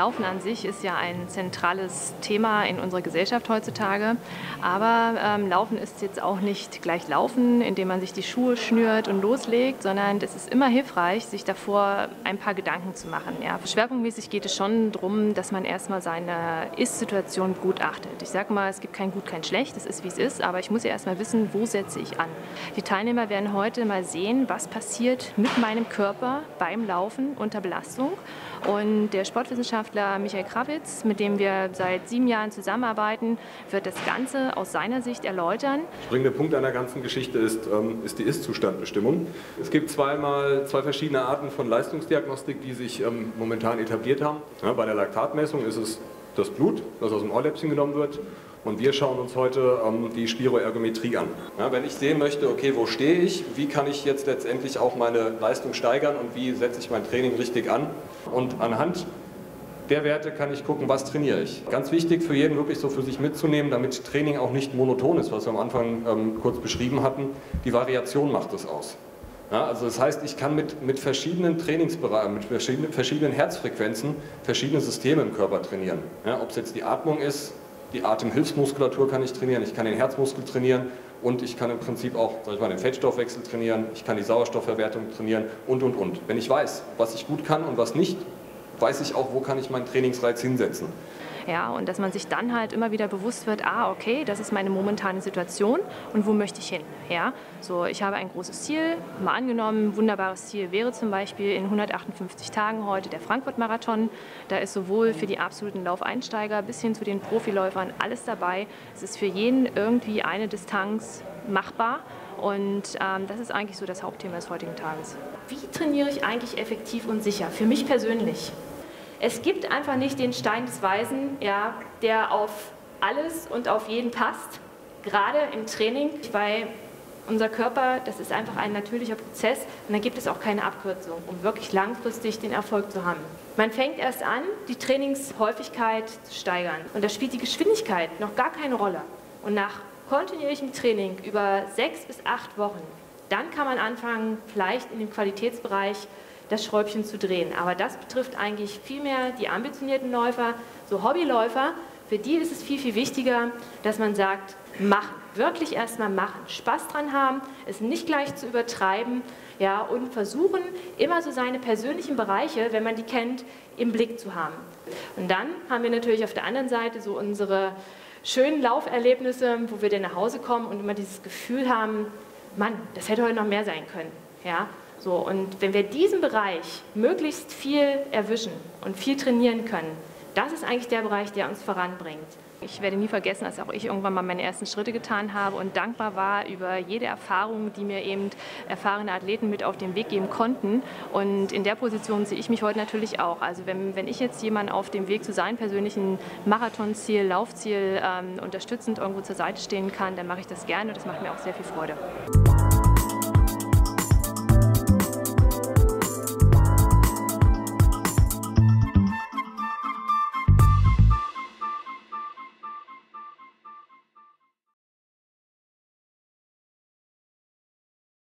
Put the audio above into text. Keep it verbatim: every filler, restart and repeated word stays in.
Laufen an sich ist ja ein zentrales Thema in unserer Gesellschaft heutzutage. Aber ähm, Laufen ist jetzt auch nicht gleich Laufen, indem man sich die Schuhe schnürt und loslegt, sondern es ist immer hilfreich, sich davor ein paar Gedanken zu machen. Ja. Schwerpunktmäßig geht es schon darum, dass man erstmal seine Ist-Situation begutachtet. Ich sage mal, es gibt kein Gut, kein Schlecht, es ist wie es ist, aber ich muss ja erstmal wissen, wo setze ich an. Die Teilnehmer werden heute mal sehen, was passiert mit meinem Körper beim Laufen unter Belastung. Und der Sportwissenschaftler Michael Krawitz, mit dem wir seit sieben Jahren zusammenarbeiten, wird das Ganze aus seiner Sicht erläutern. Der springende Punkt einer ganzen Geschichte ist, ähm, ist die Ist-Zustandbestimmung. Es gibt zweimal zwei verschiedene Arten von Leistungsdiagnostik, die sich ähm, momentan etabliert haben. Ja, bei der Laktatmessung ist es das Blut, das aus dem Ohrläppchen genommen wird. Und wir schauen uns heute ähm, die Spiroergometrie an. Ja, wenn ich sehen möchte, okay, wo stehe ich, wie kann ich jetzt letztendlich auch meine Leistung steigern und wie setze ich mein Training richtig an. Und anhand der Werte kann ich gucken, was trainiere ich. Ganz wichtig für jeden wirklich so für sich mitzunehmen, damit Training auch nicht monoton ist, was wir am Anfang ähm, kurz beschrieben hatten. Die Variation macht es aus. Ja, also das heißt, ich kann mit, mit verschiedenen Trainingsbereichen, mit verschiedenen, verschiedenen Herzfrequenzen verschiedene Systeme im Körper trainieren. Ja, ob es jetzt die Atmung ist, die Atemhilfsmuskulatur kann ich trainieren, ich kann den Herzmuskel trainieren und ich kann im Prinzip auch, sag ich mal, den Fettstoffwechsel trainieren, ich kann die Sauerstoffverwertung trainieren und, und, und. Wenn ich weiß, was ich gut kann und was nicht, weiß ich auch, wo kann ich meinen Trainingsreiz hinsetzen. Ja, und dass man sich dann halt immer wieder bewusst wird, ah, okay, das ist meine momentane Situation und wo möchte ich hin? Ja, so, ich habe ein großes Ziel, mal angenommen, ein wunderbares Ziel wäre zum Beispiel in hundertachtundfünfzig Tagen heute der Frankfurt-Marathon. Da ist sowohl für die absoluten Laufeinsteiger bis hin zu den Profiläufern alles dabei. Es ist für jeden irgendwie eine Distanz machbar. Und ähm, das ist eigentlich so das Hauptthema des heutigen Tages. Wie trainiere ich eigentlich effektiv und sicher? Für mich persönlich. Es gibt einfach nicht den Stein des Weisen, ja, der auf alles und auf jeden passt, gerade im Training, weil unser Körper, das ist einfach ein natürlicher Prozess und da gibt es auch keine Abkürzung, um wirklich langfristig den Erfolg zu haben. Man fängt erst an, die Trainingshäufigkeit zu steigern und da spielt die Geschwindigkeit noch gar keine Rolle. Und nach kontinuierlichem Training über sechs bis acht Wochen, dann kann man anfangen, vielleicht in dem Qualitätsbereich das Schräubchen zu drehen. Aber das betrifft eigentlich vielmehr die ambitionierten Läufer, so Hobbyläufer. Für die ist es viel, viel wichtiger, dass man sagt, machen, wirklich erstmal machen, Spaß dran haben, es nicht gleich zu übertreiben, ja, und versuchen, immer so seine persönlichen Bereiche, wenn man die kennt, im Blick zu haben. Und dann haben wir natürlich auf der anderen Seite so unsere schönen Lauferlebnisse, wo wir dann nach Hause kommen und immer dieses Gefühl haben, Mann, das hätte heute noch mehr sein können. Ja? So, und wenn wir diesen Bereich möglichst viel erwischen und viel trainieren können, das ist eigentlich der Bereich, der uns voranbringt. Ich werde nie vergessen, dass auch ich irgendwann mal meine ersten Schritte getan habe und dankbar war über jede Erfahrung, die mir eben erfahrene Athleten mit auf den Weg geben konnten. Und in der Position sehe ich mich heute natürlich auch. Also wenn, wenn ich jetzt jemanden auf dem Weg zu seinem persönlichen Marathonziel, Laufziel ähm, unterstützend irgendwo zur Seite stehen kann, dann mache ich das gerne und das macht mir auch sehr viel Freude.